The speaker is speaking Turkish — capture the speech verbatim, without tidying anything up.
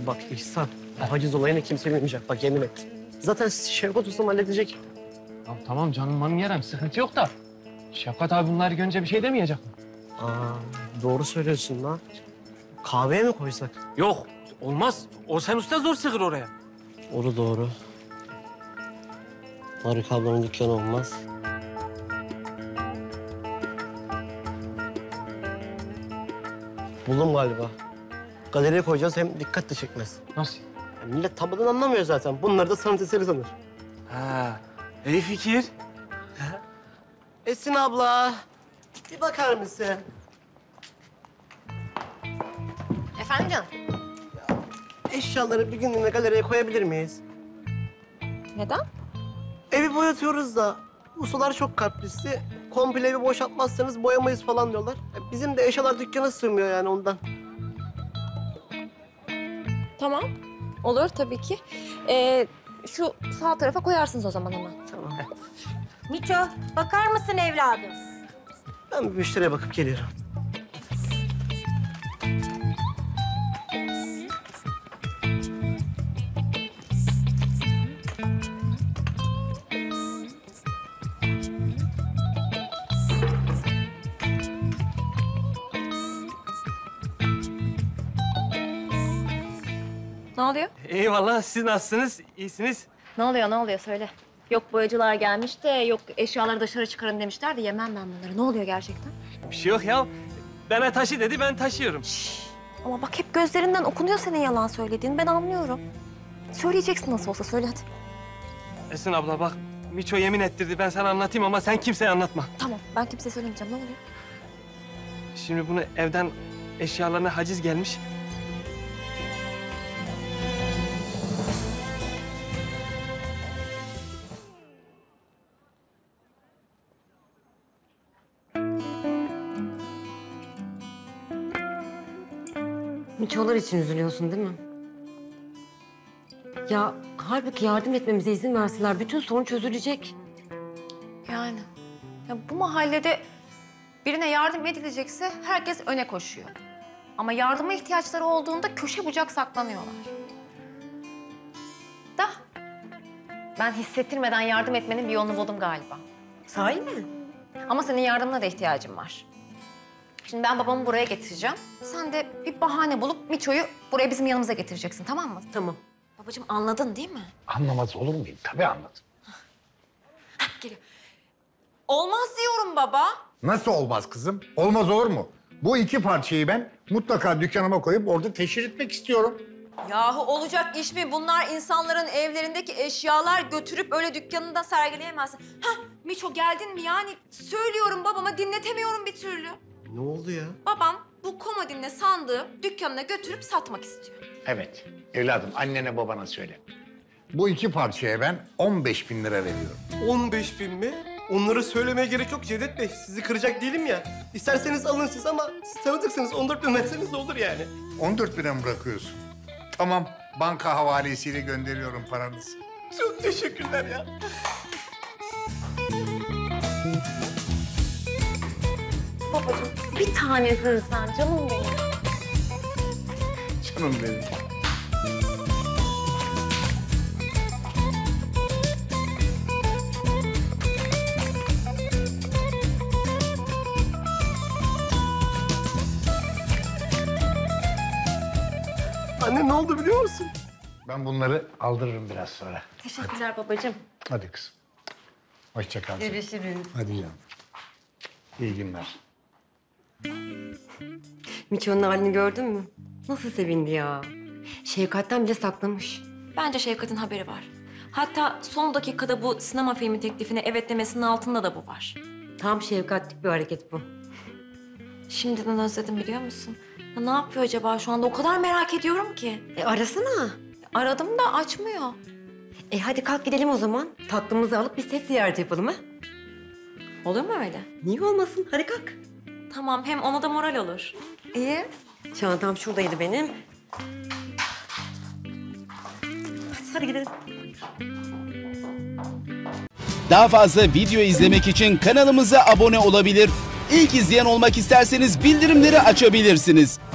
Bak İhsan, haciz olayını kimse bilmeyecek. Bak yemin et. Zaten Şevkat Ustam halledecek. Tamam, tamam canım manım yerem. Sıkıntı yok da. Şefkat abi bunları görünce bir şey demeyecek mi? Aa, doğru söylüyorsun lan. Kahveye mi koysak? Yok, olmaz. O sen usta zor sığır oraya. Doğru doğru. Marika ablanın dükkanı olmaz. Buldum galiba. Galeriye koyacağız, hem dikkat de çekmez. Nasıl? Ya millet tablodan anlamıyor zaten. Bunlar da sanat eseri sanır. Ha, iyi fikir. Esin abla, bir bakar mısın? Efendim canım? Eşyaları bir günlüğüne galeriye koyabilir miyiz? Neden? Evi boyatıyoruz da ustalar çok kaprisli. Komple evi boşaltmazsanız boyamayız falan diyorlar. Ya bizim de eşyalar dükkana sığmıyor yani ondan. Tamam. Olur tabii ki. Ee, şu sağ tarafa koyarsınız o zaman hemen. Tamam. Miço, bakar mısın evladım? Ben bir müşteriye bakıp geliyorum. Ne oluyor? Eyvallah, siz nasılsınız? İyisiniz? Ne oluyor, ne oluyor? Söyle. Yok boyacılar gelmiş de, yok eşyaları dışarı çıkarın demişler de yemem ben bunları. Ne oluyor gerçekten? Bir şey yok ya. Bana taşı dedi, ben taşıyorum. Ama bak hep gözlerinden okunuyor senin yalan söylediğin. Ben anlıyorum. Söyleyeceksin nasıl olsa, söyle hadi. Esin abla bak, Miço yemin ettirdi. Ben sana anlatayım ama sen kimseye anlatma. Tamam, ben kimseye söylemeyeceğim. Ne oluyor? Şimdi bunu evden eşyalarına haciz gelmiş. Miçolar için üzülüyorsun değil mi? Ya halbuki yardım etmemize izin verseler bütün sorun çözülecek. Yani ya bu mahallede birine yardım edilecekse herkes öne koşuyor. Ama yardıma ihtiyaçları olduğunda köşe bucak saklanıyorlar. Da ben hissettirmeden yardım etmenin bir yolunu buldum galiba. Sahi mi? Ama senin yardımına da ihtiyacım var. Şimdi ben babamı buraya getireceğim. Sen de bir bahane bulup Miço'yu buraya bizim yanımıza getireceksin, tamam mı? Tamam. Babacığım anladın değil mi? Anlamaz olur muyum? Tabii anladım. Hah, geliyor. Olmaz diyorum baba. Nasıl olmaz kızım? Olmaz olur mu? Bu iki parçayı ben mutlaka dükkanıma koyup orada teşhir etmek istiyorum. Yahu olacak iş mi? Bunlar insanların evlerindeki eşyalar, götürüp öyle dükkanında sergileyemezsin. Hah, Miço geldin mi yani? Söylüyorum babama, dinletemiyorum bir türlü. Ne oldu ya? Babam bu komodinle sandığı dükkanına götürüp satmak istiyor. Evet. Evladım annene babana söyle. Bu iki parçaya ben on beş bin lira veriyorum. on beş bin mi? Onları söylemeye gerek yok Cevdet Bey. Sizi kıracak değilim ya. İsterseniz alın siz ama siz tanıdıksınız. on dört bin verseniz de olur yani. on dört bine mi bırakıyorsun? Tamam. Banka havalesiyle gönderiyorum paranızı. Çok teşekkürler ya. Babacığım bir tanesin sen, canım benim. Canım benim. Anne ne oldu biliyor musun? Ben bunları aldırırım biraz sonra. Teşekkürler babacığım. Hadi kızım. Hoşça kal. Görüşürüz. Hadi canım. İyi günler. Miço'nun halini gördün mü? Nasıl sevindi ya. Şefkat'ten bile saklamış. Bence Şevkat'in haberi var. Hatta son dakikada bu sinema filmi teklifine evet demesinin altında da bu var. Tam şefkatlik bir hareket bu. Şimdiden özledim biliyor musun? Ya ne yapıyor acaba şu anda? O kadar merak ediyorum ki. E arasana. Aradım da açmıyor. E hadi kalk gidelim o zaman. Tatlımızı alıp bir set ziyareti yapalım ha. Olur mu öyle? Niye olmasın? Hadi kalk. Tamam, hem ona da moral olur. İyi. Çantam şuradaydı benim. Hadi, hadi gidelim. Daha fazla video izlemek için kanalımıza abone olabilir. İlk izleyen olmak isterseniz bildirimleri açabilirsiniz.